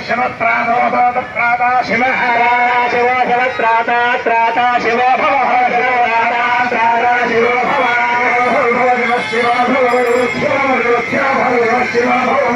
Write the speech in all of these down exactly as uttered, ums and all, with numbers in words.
శివత్రాతా శివ శివ శివత్రాతా త్రాతా శివ భవ త్రాతా శివ భవ శివ శివ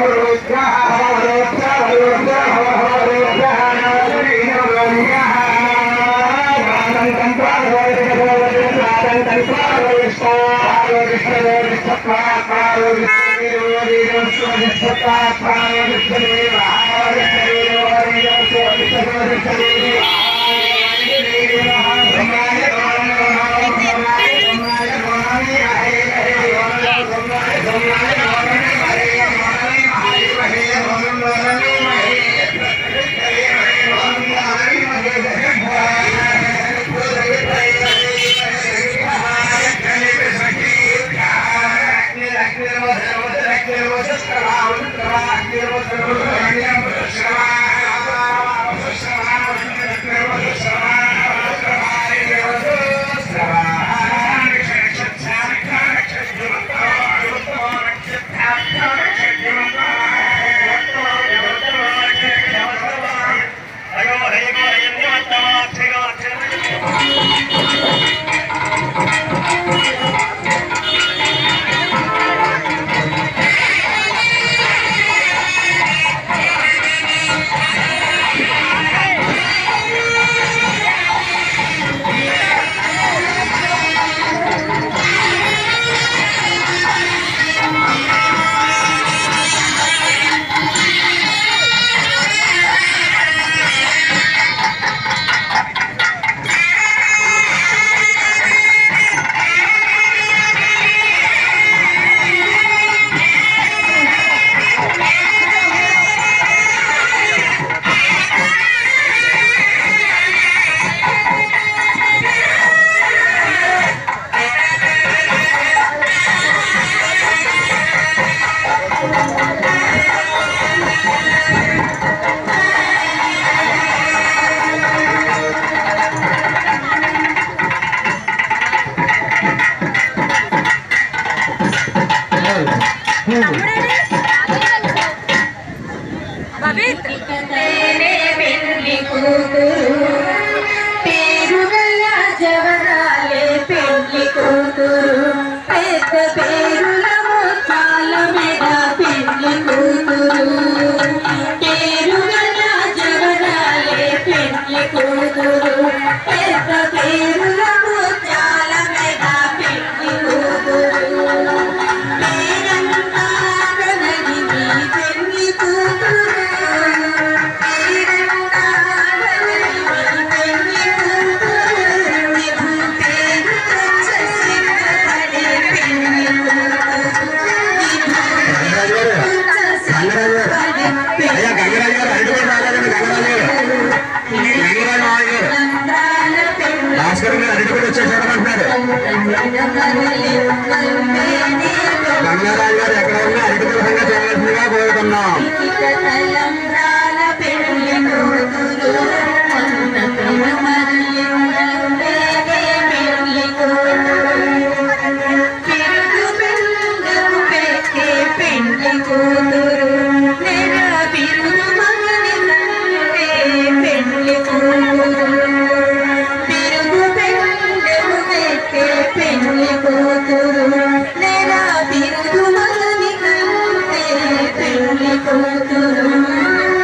గంగారాజు గారు ఎక్కడ ఉన్నా అధికారంగా చేయవలసిందిగా కోరుతున్నాం. Thank you.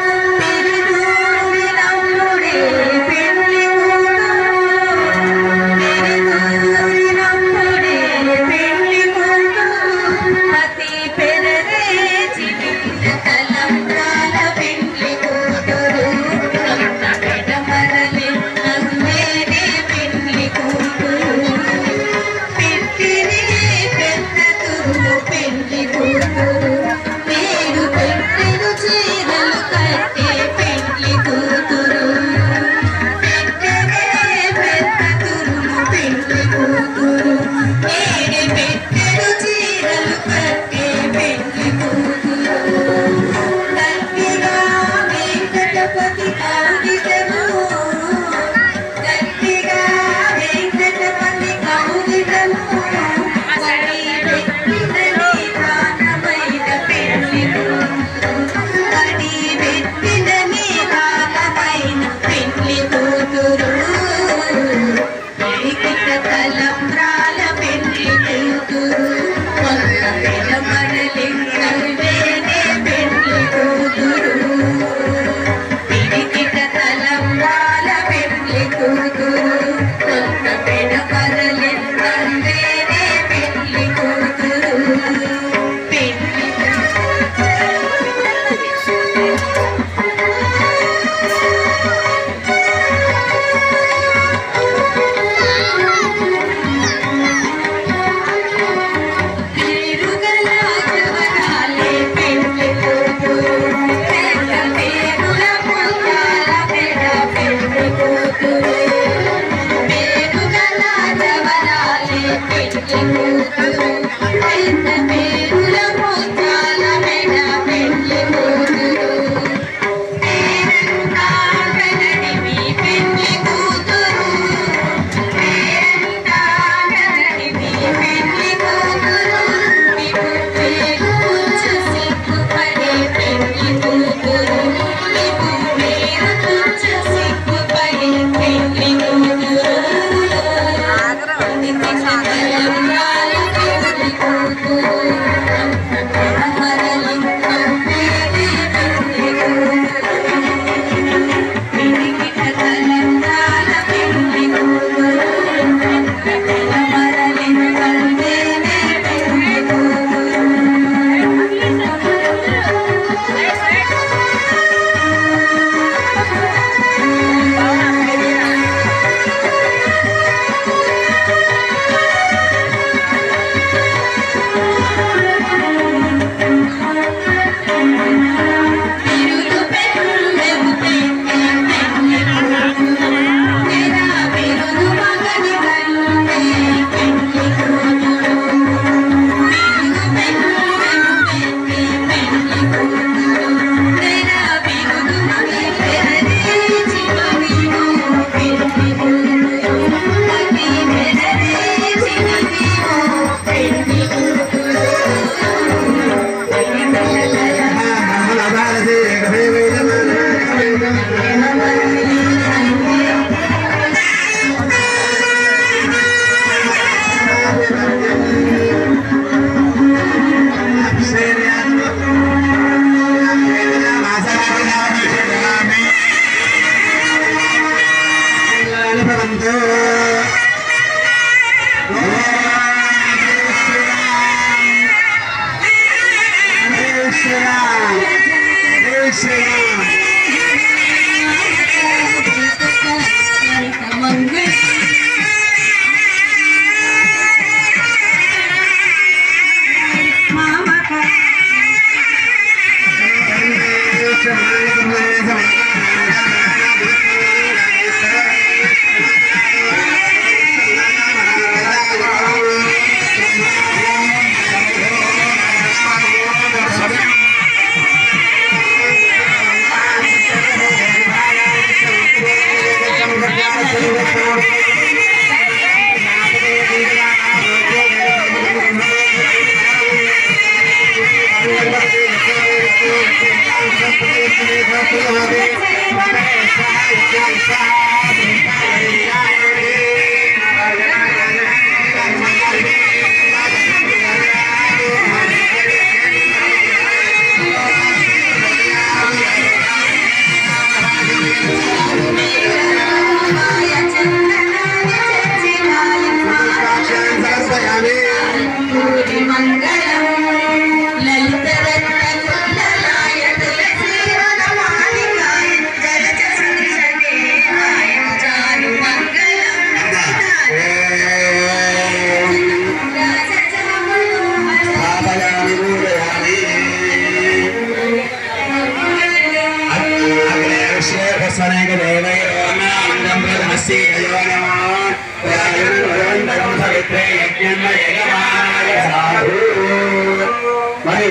మరి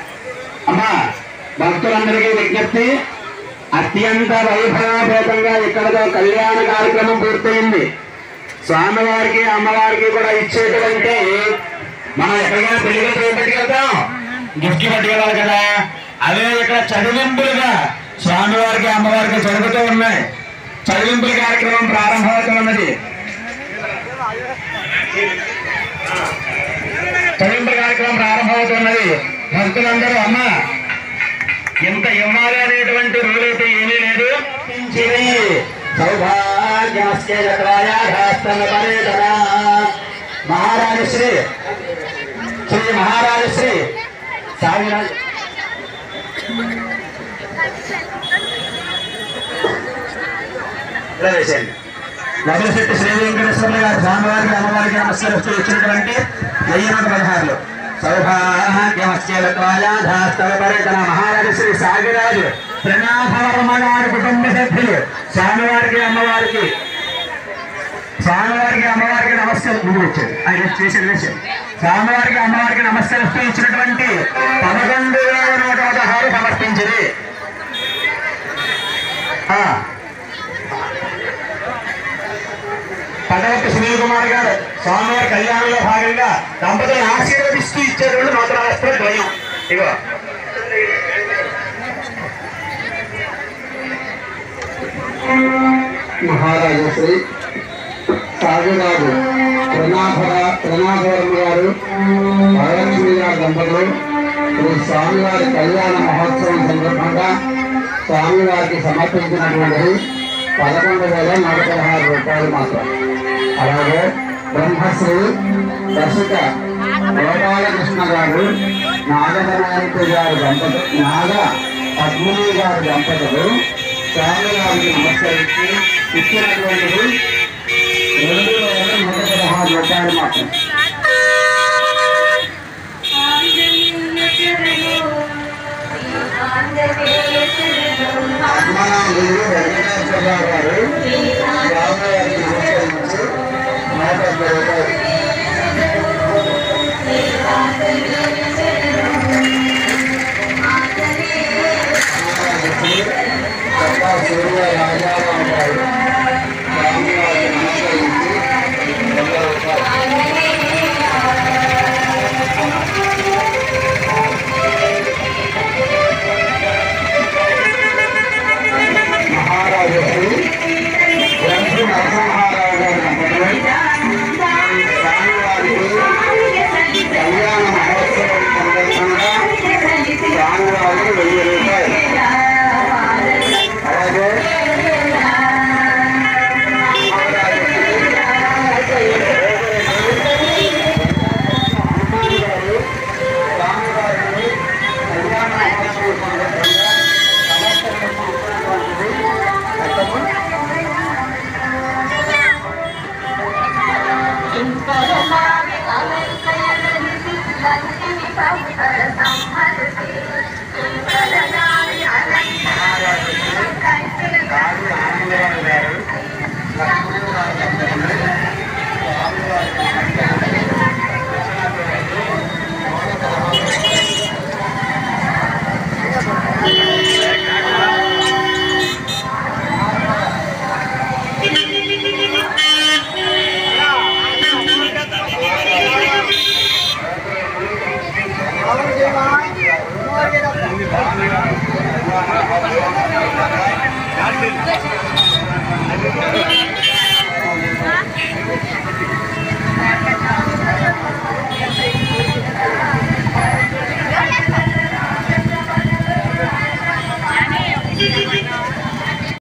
అమ్మా భక్తులందరికీ విజ్ఞప్తి, అత్యంత వైభవపేతంగా ఇక్కడతో కళ్యాణ కార్యక్రమం పూర్తయింది. స్వామివారికి అమ్మవారికి కూడా ఇచ్చేటువంటి మనం ఎక్కడికైనా పెళ్లిగా పట్టుకెళ్తాం, గిఫ్ట్ పట్టుకెళ్ళాలి కదా, అదే ఇక్కడ చదివింపులుగా స్వామివారికి అమ్మవారికి జరుగుతూ ఉన్నాయి. చదివింపుల కార్యక్రమం ప్రారంభమవుతున్నది. చదివింపుల కార్యక్రమం ప్రారంభమవుతున్నది. భక్తులందరూ అమ్మ ఇంత ఇవ్వాలి అనేటువంటి రూల్ అయితే ఏమీ లేదు. మహారాజశ్రీ శ్రీ మహారాజశ్రీ సాగిరాజ్ నగరశెట్టి శ్రీ వెంకటేశ్వర గారు స్వామివారికి అమ్మవారికి నమస్కరిస్తూ ఇచ్చినటువంటి వెయ్యి నూట పదహారులు సౌభాగ్యమస్యలత్వాయాధాస్తవపరేతన మహారాజు శ్రీ సాగిరాజు త్రినాథవర్మ గారి కుటుంబ సభ్యులు స్వామివారికి అమ్మవారికి స్వామివారికి అమ్మవారికి నమస్కారం ముందు వచ్చాడు ఆయన చేసేది వేసాడు. స్వామివారికి అమ్మవారికి నమస్కరిస్తూ ఇచ్చినటువంటి పదకొండు వేల నూట పదహారు సమర్పించింది. పదవతి సునీల్ కుమార్ గారు స్వామివారి కళ్యాణంలో భాగంగా దంపతులను ఆశీర్వదిస్తూ ఇచ్చేటువంటి నూతన వస్త్ర ద్వయం. ఇగో మహారాజశ్రీ సాగురాజు ప్రణాభర ప్రణాభవరం గారు భగవంతుడి గారి దంపతులు శ్రీ స్వామివారి కళ్యాణ మహోత్సవం సందర్భంగా స్వామివారికి సమర్పించినటువంటిది పదకొండు వేల నూట పదహారు రూపాయలు మాత్రం. అలాగే బ్రహ్మశ్రీ దర్శక గోపాలకృష్ణ గారు నాగనారాయణ గారి దంపతులు నాగ పద్మిని గారి దంపతులు స్వామివారికి నమస్కరించి ఇచ్చినటువంటిది రెండు వేల నూట పదహారు రూపాయలు మాత్రం. పద్మనాభుడు వెంకటేశ్వరరావు గారు స్వామివారికి నమస్కరించి నూట డెబ్బై రూపాయలు. సూర్య రాజారావు గారు స్వామివారికి నమస్కరించి డెబ్బై రూపాయలు. మహారాజు గ్రంథు నరసింహారావు గారి దంపతులు స్వామివారికి కళ్యాణ మహోత్సవం సందర్భంగా స్వామివారికి వెయ్యి రూపాయలు. అలాగే Thank you.